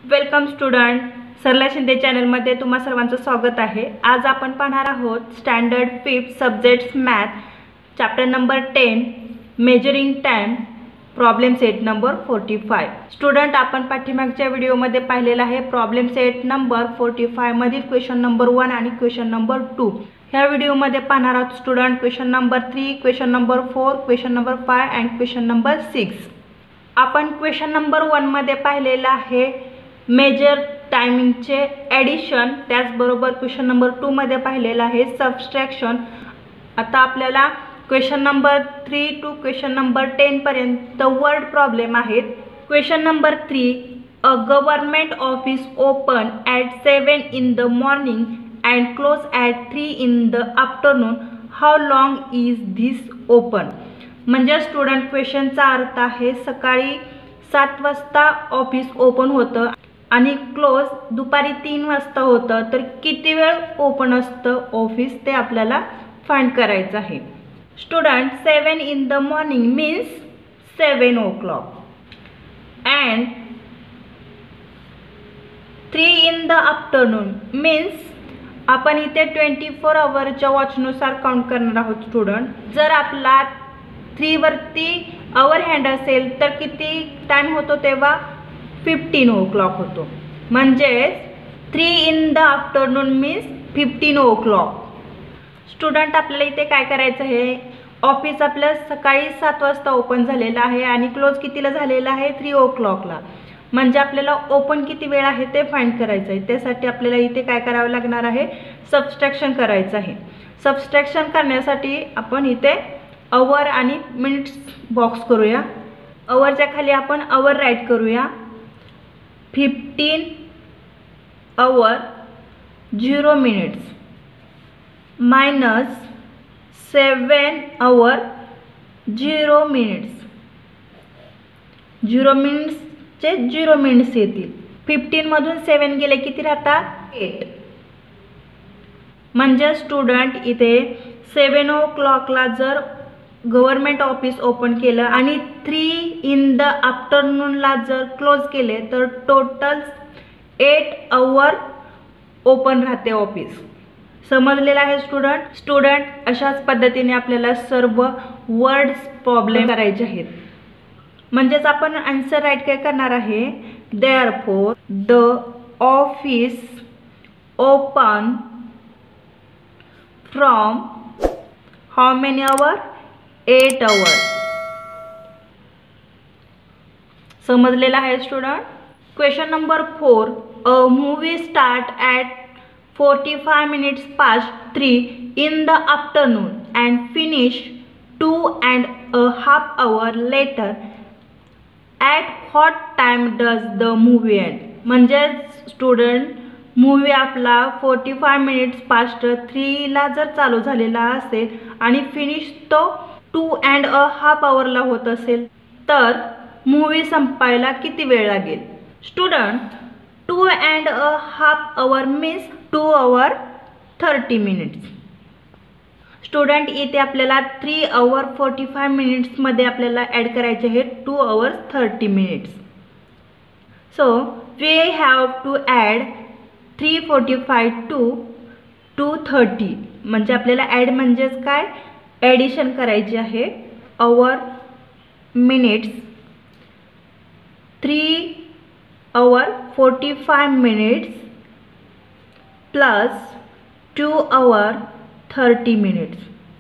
Welcome student, सरला शिंदे चॅनलमध्ये तुम्हा सर्वांचं स्वागत आहे। आज आपण पाहणार आहोत standard 5 subjects math chapter number 10 measuring time problem set number 45। Student, आपण पाठीमागच्या व्हिडिओमध्ये पाहिलेला आहे प्रॉब्लेम सेट नंबर 45 मधील क्वेश्चन नंबर 1 आणि क्वेश्चन नंबर 2। ह्या व्हिडिओमध्ये पाहणार आहोत student question number 3, question number 4, question number 5 and question number 6। आपण क्वेश्चन नंबर 1 मध्ये पाहिलेला आहे मेजर टायमिंगचे ॲडिशन, त्याचबरोबर क्वेश्चन नंबर 2 मध्ये पाहिलेला आहे सबस्ट्रॅक्शन। आता आपल्याला question number 3 to question number 10 पर्यंत वर्ड प्रॉब्लेम आहेत। Question number 3, a government office open at 7 in the morning and close at 3 in the afternoon, how long is this open. म्हणजे student क्वेश्चनचा अर्थ आहे सकाळी 7 वाजता ऑफिस ओपन होतं आणि क्लोज दुपारी 3 वाजता होतं, तर किती वेळ ओपन असतं ऑफिस ते आपल्याला फाइंड करायचं आहे। Student 7 in the morning means 7 o'clock and 3 in the afternoon means आपण इथे 24 आवरच्या वॉचनुसार काउंट करणार आहोत। स्टुडंट जर आपला 3 वरती आवर हँड असेल तर किती टाइम होतो तेव्हा 15 o'clock होतो, म्हणजे 3 in the afternoon means 15 o'clock। Student आपल्याला इथे काय करायचं आहे, ऑफिस आपलं सकाळी 7 वाजता ओपन झालेलं आहे आणि क्लोज कितीला झालेला आहे 3 o'clockला, म्हणजे आपल्याला ओपन किती वेळ आहे ते फाइंड करायचं आहे। त्यासाठी आपल्याला इथे काय करावं लागणार आहे, सबस्ट्रॅक्शन करायचं आहे। सबस्ट्रॅक्शन करण्यासाठी आपण इथे आवर आणि मिनिट्स बॉक्स करूया। आवरच्या खाली आपण आवर राईट करूया। 15 hour 0 minutes minus 7 hour 0 minutes। 0 मिनिट्सचे 0 मिनिट्स येतील। 15 मधून 7 गेले किती राहतात 8। म्हणजे स्टुडंट इथे 7 o'clockला जर गव्हर्नमेंट ऑफिस ओपन केलं आणि 3 इन द आफ्टरनूनला जर क्लोज केले तर टोटल 8 hour ओपन राहते ऑफिस। समजलेलं आहे स्टुडंट। स्टुडंट अशाच पद्धतीने आपल्याला सर्व वर्ड्स प्रॉब्लेम करायचे आहेत। म्हणजेच आपण आन्सर राईट काय करणार आहे, therefore the office open from how many hour 8 hours। समजलेला आहे student. Question number 4, a movie start at 45 minutes past 3 in the afternoon and finish 2.5 hours later, at what time does the movie end। म्हणजे student movie आपला 45 minutes past 3 ला जर चालू झालेला असेल आणि फिनिश तो 2.5 hours होत असेल तर मूवी संपायला किती वेळ लागेल। Student 2.5 hours means 2 hours 30 minutes। Student इथे आपल्याला 3 hours 45 minutes मध्ये आपल्याला ॲड करायचे आहे 2 hours 30 minutes। So we have to add 345 to 230, म्हणजे आपल्याला ॲड म्हणजेच काय ॲडिशन करायची आहे। Hour minutes 3 hours 45 minutes plus 2 hours 30 minutes।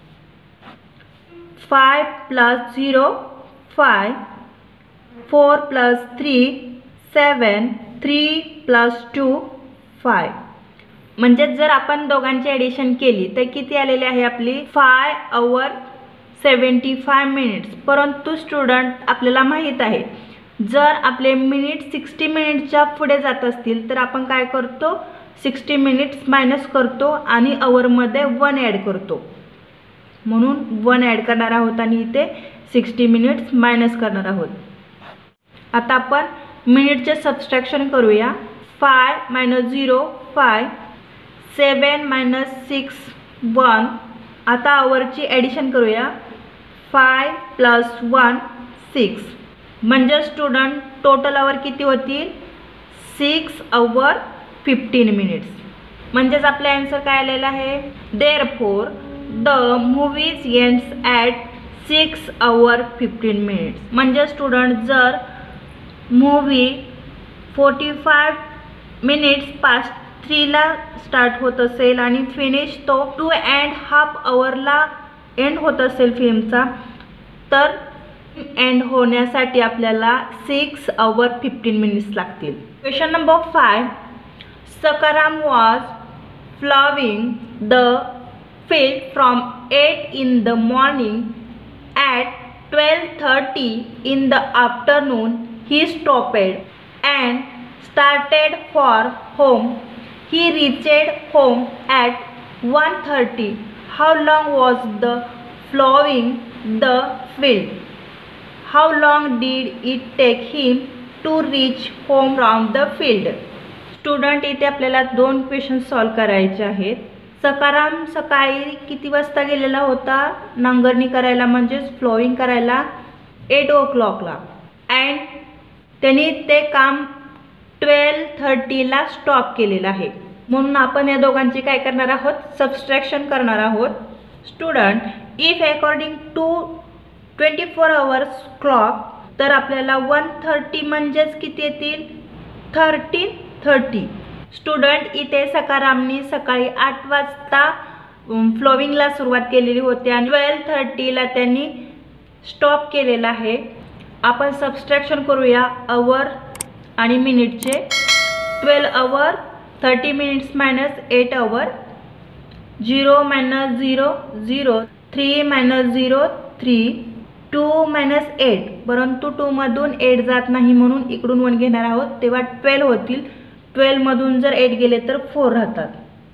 5 plus 0 5, 4 plus 3 7, 3 plus 2 5। म्हणजे जर आपण दोघांची ॲडिशन केली तर किती आलेली आहे आपली 5 hours 75 minutes। परंतु स्टुडंट आपल्याला माहीत आहे जर आपले मिनिट 60 मिनिट्सच्या पुढे जात असतील तर आपण काय करतो 60 मिनिट्स मायनस करतो आणि आवरमध्ये 1 ॲड करतो, म्हणून 1 ॲड करणार आहोत आणि इथे 60 मिनिट्स मायनस करणार आहोत। आता आपण मिनिटचे सबस्ट्रॅक्शन करूया। 5 minus 0 5, 7 minus 6 1। आता आवरची ॲडिशन करूया 5 plus 1 6, म्हणजे स्टुडंट टोटल आवर किती होतील 6 hours 15 minutes. म्हणजेच आपला आन्सर काय आलेला आहे, therefore the movies ends at 6 hours 15 minutes. म्हणजे स्टुडंट जर मूवी 45 minutes past 3 ला स्टार्ट होत असेल आणि फिनिश तो 2.5 hours एंड होत असेल फिल्मचा, तर एंड होण्यासाठी आपल्याला 6 hours 15 minutes लागतील. Question number 5. Sakaram was plowing the field from 8 in the morning. At 12:30 in the afternoon he stopped and started for home. He reached home at 1:30. How long was the plowing the field? How long did it take him to reach home from the field? Student इथे आपल्याला 2 question solve करायचे आहेत. सकाराम सकाळी किती वाजता गेलेला होता नांगरणी करायला, म्हणजेच फ्लोविंग करायला 8 o'clock ला, अँड त्यांनी ते काम 12:30 ला स्टॉप केलेलं आहे. म्हणून आपण या दोघांची काय करणार आहोत, सबस्ट्रॅक्शन करणार आहोत. Student, if according to 24 hours clock, तर आपल्याला 1:30 म्हणजेच किती येतील, 13:30. स्टुडंट, इथे सकारामनी सकाळी 8 वाजता फ्लोविंगला सुरुवात केलेली होती आणि 12:30 ला त्यांनी स्टॉप केलेला आहे. आपण सबस्ट्रॅक्शन करूया आवर आणि मिनिटचे. 12 hours 30 minutes minus 8 hours, 0 minus 0 0, 3 minus 0 3, 2 minus 8, परंतु 2 मधून 8 जात नाही म्हणून इकडून 1 घेणार आहोत, तेव्हा 12 होतील. 12 मधून जर 8 गेले तर 4 राहतात.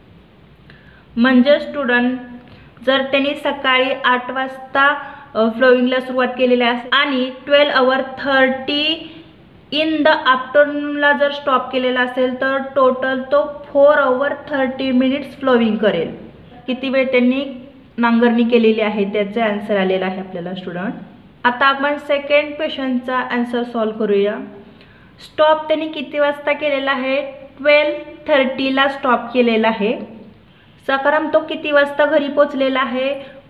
म्हणजे स्टुडंट, जर त्यांनी सकाळी 8 वाजता फ्लोविंगला सुरुवात केलेली असेल आणि 12 hours 30 इन द आफ्टरनूनला जर स्टॉप केलेला असेल, तर टोटल तो 4 hours 30 minutes फ्लोविंग करेल. किती वेळ त्यांनी नांगरणी केलेली आहे त्याचा आन्सर आलेला आहे आपल्याला स्टुडंट. आता आपण सेकंड क्वेश्चनचा आन्सर सॉल्व करूया. स्टॉप त्यांनी किती वाजता केलेला आहे, 12:30 ला स्टॉप केलेला आहे. सकाराम तो किती वाजता घरी पोचलेला आहे,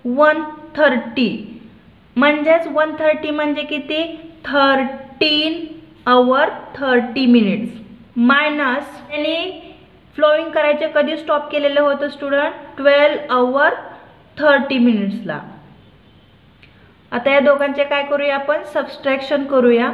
1:30. म्हणजेच 1:30 म्हणजे किती, 13 hours 30 minutes मायनस त्यांनी फ्लोविंग करायचे कधी स्टॉप केलेलं होतं स्टुडंट, 12 hours 30 minutes ला. आता या दोघांचे काय करूया, आपण सबस्ट्रॅक्शन करूया.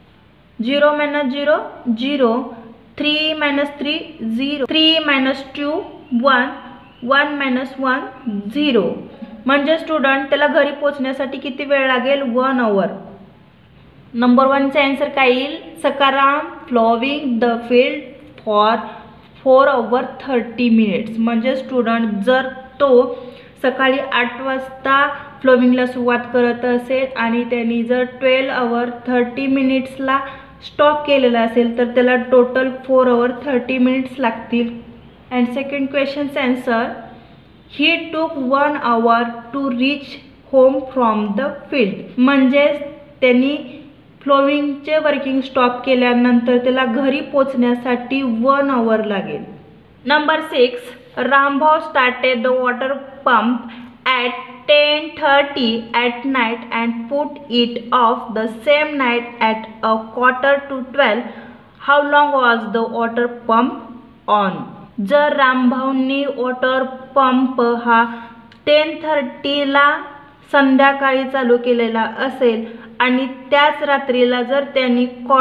0 minus 0 0, 3 minus 3 0, 3 minus 2 1, 1 minus 1 0. म्हणजे स्टुडंट त्याला घरी पोचण्यासाठी किती वेळ लागेल, 1 hour. नंबर 1चा आन्सर काय येईल, Sakaram ploughing the field for 4 hours 30 minutes. म्हणजे स्टुडंट, जर तो सकाळी 8 वाजता फ्लोविंगला सुरुवात करत असेल आणि त्यांनी जर 12 hours 30 minutes ला स्टॉप केलेला असेल, तर त्याला टोटल 4 hours 30 minutes लागतील. अँड सेकंड क्वेश्चनचा answer, he took 1 hour to reach home from the field. म्हणजेच त्यांनी फ्लोविंगचे वर्किंग स्टॉप केल्यानंतर त्याला घरी पोचण्यासाठी 1 hour लागेल. Number 6, Rambhau started the water pump at 10:30 at night and put it off the same night at 11:45. How long was the water pump on? जर रामभाऊंनी water pump हा 10:30 ला संध्याकाळी चालू केलेला असेल आणि त्याच रात्रीला जर त्यांनी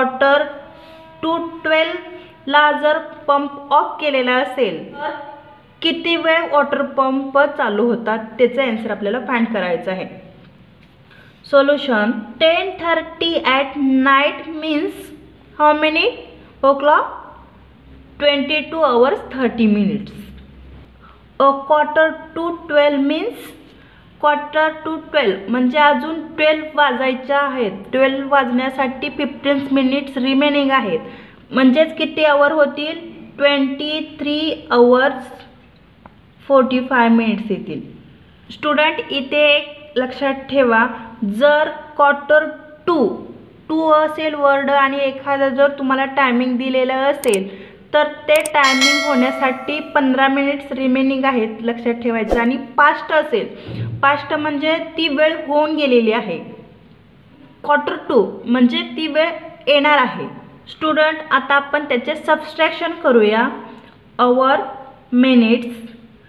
11:45 ला जर पंप ऑफ केलेला असेल, तर किती वेळ वॉटर पंप चालू होता त्याचा आन्सर आपल्याला फाइंड करायचा आहे. Solution, 10:30 at night means how many o'clock, 22 hours 30 minutes. A quarter to 12 means quarter to 12 म्हणजे अजून 12 वाजायच्या आहेत. 12 वाजण्यासाठी 15 minutes रिमेनिंग आहेत. म्हणजेच किती आवर होतील, 23 hours 45 minutes येतील. स्टुडंट, इथे एक लक्षात ठेवा, जर क्वार्टर टू टू असेल वर्ड आणि एखादा जर तुम्हाला टायमिंग दिलेलं असेल तर ते टायमिंग होण्यासाठी 15 मिनिट्स रिमेनिंग आहेत, लक्षात ठेवायचं. आणि पास्ट असेल, पास्ट म्हणजे ती वेळ होऊन गेलेली आहे. क्वार्टर टू म्हणजे ती वेळ येणार आहे. स्टुडंट, आता आपण त्याचे सबस्ट्रॅक्शन करूया. आवर, मिनिट्स,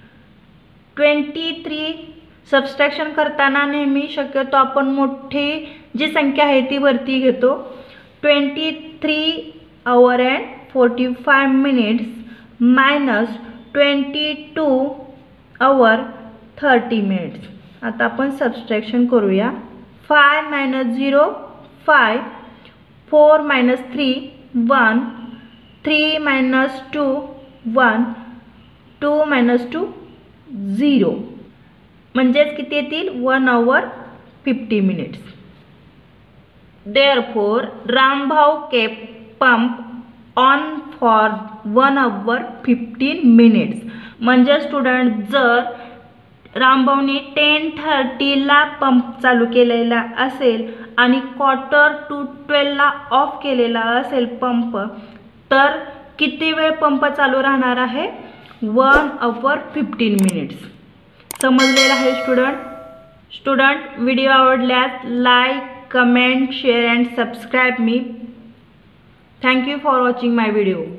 23. सबस्ट्रॅक्शन करताना नेहमी शक्यतो आपण मोठी जी संख्या आहे ती वरती घेतो. 23 hour and 45 minutes minus 22 hour 30 minutes. आता आपण सबस्ट्रॅक्शन करूया. 5 minus 0, 5, 4 minus 3, 1, 3 minus 2, 1, 2 minus 2, 0. म्हणजेच किती येतील? 1 hour 50 minutes. Therefore, Rambhau kept pump on for 1 hour 15 minutes. म्हणजे स्टुडंट, जर रामभाऊने 10:30ला पंप चालू केलेला असेल आणि 11:45ला ऑफ केलेला असेल पंप, तर किती वेळ पंप चालू राहणार आहे? 1 hour 15 minutes. समजलेलं आहे स्टुडंट, व्हिडिओ आवडल्यास like, comment, share and subscribe मी. Thank you for watching my video.